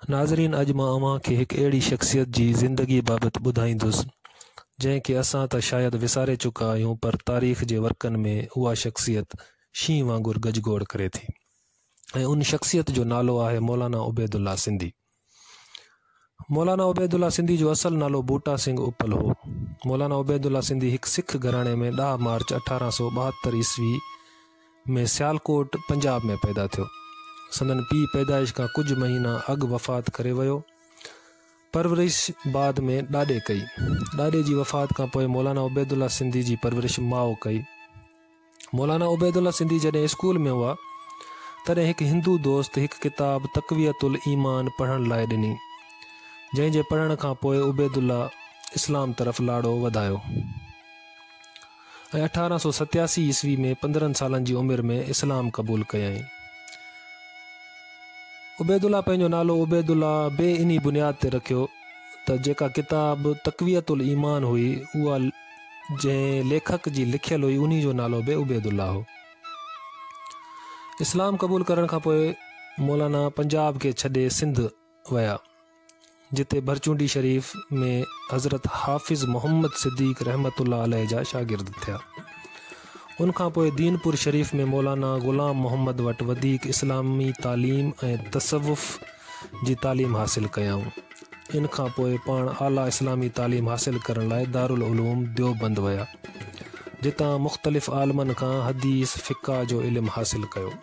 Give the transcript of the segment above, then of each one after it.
नाज़रीन, अॼु मां अव्हांखे हिकु अहिड़ी शख़्सियत जी ज़िंदगी बाबति ॿुधाईंदुसि जंहिंखे असां त शायदि विसारे चुका आहियूं, पर तारीख़ जे वर्कनि में उहा शख़्सियत शींहं वांगुरु गजगोड़ करे थी। ऐं उन शख़्सियत जो नालो आहे मौलाना उबैदुल्ला सिंधी। मौलाना उबैदुल्ला सिंधी जो असुलु नालो बूटा सिंह उपल हो। मौलाना उबैदुल्ला सिंधी हिकु सिख घराणे में 10 मार्च 1872 ईस्वी में सियालकोट पंजाब में पैदा थियो। संदन पीउ पैदाइश खां कुझु महीना अॻु वफ़ात करे वियो। परवरिश बाद में ॾाॾे कई। ॾाॾे जी वफ़ात खां पोइ मौलाना उबैदुल्ला सिंधी जी परवरिश माउ कई। मौलाना उबैदुल्ला सिंधी जॾहिं स्कूल में हुआ तॾहिं हिकु हिंदू दोस्त हिकु किताब तक़वियतुल ईमान पढ़ण लाइ ॾिनी, जंहिंजे पढ़ण खां पोइ उबैदुल्ला इस्लाम तरफ़ लाड़ो वधायो ऐं 1887 ईस्वी में 15 सालनि जी उमिरि में इस्लाम क़बूल कयईं। उबैदुल्ला पंहिंजो नालो उबैदुल्ला बे इनी बुनियाद ते रखियो त जेका किताब तक़वियतुल ईमान हुई उहा जंहिं लेखक जी लिखियल हुई उन्ही जो नालो बि उबैदुल्ला हो। इस्लाम क़बूल करण खां पोइ मौलाना पंजाब खे छॾे सिंध विया, जिते भरचूंडी शरीफ़ में हज़रत हाफ़िज़ मोहम्मद सिद्दीक़ रहमतुल्लाह अलैह जा शागिर्द थिया। उनखां पोइ दीनपुर शरीफ़ में मौलाना ग़ुलाम मोहम्मद वटि वधीक इस्लामी तालीम ऐं तसव्वुफ़ जी तालीम हासिल कयाऊं। इन खां पोइ पाण आला इस्लामी तालीम हासिल करण लाइ दारुल उलूम देवबंद विया, जितां मुख़्तलिफ़ आलमनि खां हदीस फ़िक़्ह जो इल्मु हासिल कयो।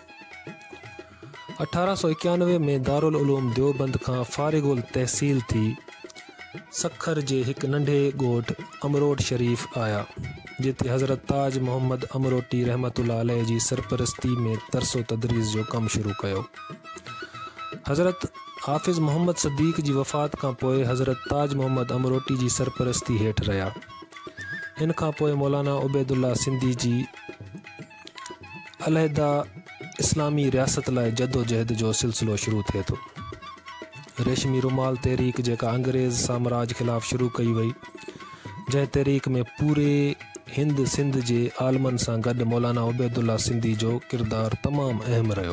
1891 में दारुल उलूम देवबंद खां फ़ारिग़ुल तहसील थी सखर जे हिकु नंढे ॻोठ अमरोट शरीफ़ आया, जिते हज़रत ताज मोहम्मद अमरोटी रहमतुल्लाह अलैह जी सरपरस्ती में तरसो तदरीस जो कमु शुरू कयो। हज़रत हाफ़िज़ मोहम्मद सिद्दीक़ जी वफ़ात खां पोइ हज़रत ताज मोहम्मद अमरोटी जी सरपरस्ती हेठि रहिया। इन खां पोइ मौलाना उबैदुल्ला सिंधी जी अलहदा इस्लामी रियासत लाइ जदोजहद जो सिलसिलो शुरू थिए थो। रेशमी रुमाल तहरीक जेका अंग्रेज़ साम्राज ख़िलाफ़ शुरू कई वई, जंहिं तहरीक में पूरे हिंद सिंध जे आलमनि सां गॾु मौलाना उबैदुल्ला सिंधी जो किरदारु तमामु अहम रहियो।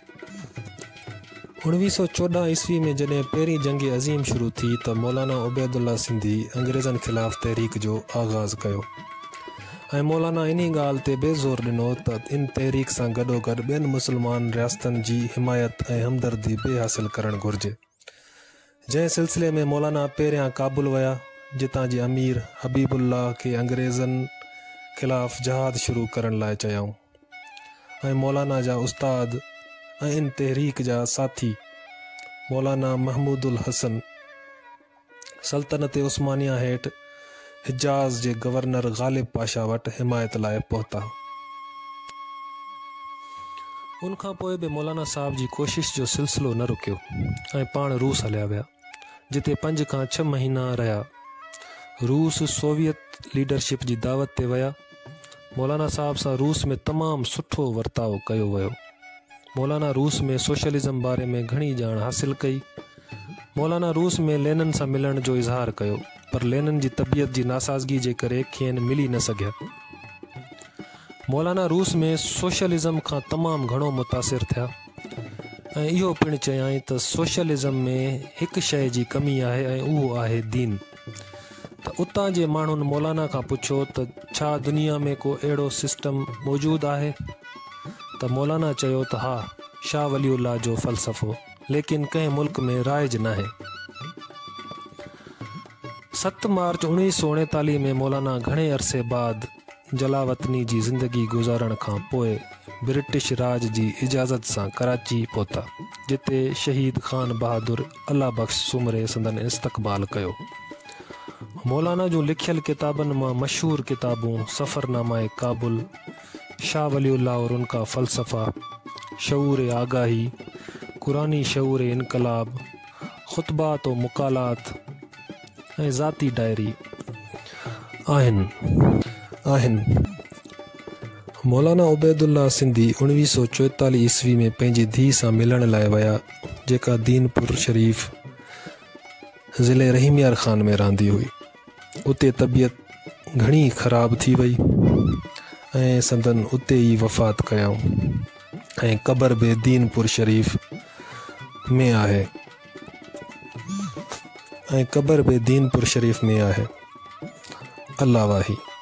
1914 ईस्वी में जॾहिं पहिरीं जंग अज़ीम शुरू थी त मौलाना उबैदुल्ला सिंधी अंग्रेज़नि ख़िलाफ़ तहरीक जो आगाज़ कयो ऐं मौलाना इन्ही ॻाल्हि ते बेज़ोर ॾिनो त इन तहरीक सां गॾोगॾु ॿियनि मुस्लमान रियासतनि जी हिमायत ऐं हमदर्दी बि हासिल करणु घुरिजे। जंहिं सिलसिले में मौलाना पहिरियां काबुल विया, जितां जी अमीर हबीबुल्ला खे अंग्रेज़नि ख़िलाफ़ जहाद शुरू करण लाइ चयाऊं ऐं मौलाना जा उस्ताद ऐं इन तहरीक जा साथी मौलाना महमूदुल हसन सल्तनत उस्मानिया हेठि हिजाज़ जे गवर्नर ग़ालिब पाशा वटि हिमायत लाइ पहुता। उनखां पोइ बि मौलाना साहब जी कोशिश जो सिलसिलो न रुकियो ऐं पाण रूस हलिया विया, जिते 5 खां 6 महीना रहिया। रूस सोवियत लीडरशिप जी दावत ते विया। मौलाना साहब सां रूस में तमामु सुठो वर्ताव कयो वियो। मौलाना रूस में सोशलिज़म बारे में घणी ॼाण हासिल कई। मौलाना रूस में लेनिन सां मिलण जो इज़हार कयो, पर लेनिन जी तबियत जी नासाज़गी जे करे खेनि मिली न सघिया। मौलाना रूस में सोशलिज़म खां तमामु घणो मुतासिर थिया ऐं इहो पिणु चयाईं त सोशलिज़म में हिकु शइ जी कमी आहे ऐं उहो आहे दीन। त उतां जे माण्हुनि मौलाना खां पुछियो त छा दुनिया में को अहिड़ो सिस्टम मौजूदु आहे? त मौलाना चयो त हा, शाह वलीउल्लाह जो फ़लसफ़ो, लेकिन कंहिं मुल्क में राइज न आहे। 7 मार्च 1939 में मौलाना घणे अरसे बाद जलावतनी जी ज़िंदगी गुज़ारण खां पोइ ब्रिटिश राज जी इजाज़त सां कराची पहुता, जिते शहीद ख़ान बहादुर अल्लाह बख़्श सुमरे संदन इस्तक़बाल कयो। मौलाना जूं लिखियल किताबनि मां मशहूर किताबूं सफ़रनामा काबुल, शाह वलीउल्लाह और उनका फ़लसफ़ा, शऊर आगाही, कुरानी शऊर इनकलाब, ख़ुतबात व मुक़ालात ऐं ज़ाती डायरी आहिनि। मौलाना उबैदुल्ला सिंधी 1944 ईस्वी में पंहिंजी धीउ सां मिलण लाइ विया, जेका दीनपुर शरीफ़ ज़िले रहीमयार ख़ान में रहंदी हुई। उते तबियत घणी ख़राब थी वई ऐं संदन उते ई वफ़ात कयाऊं ऐं क़बर बि दीनपुर शरीफ़ में आहे। ऐं क़बर बि दीनपुर शरीफ़ में आहे। अल्लाह वाही।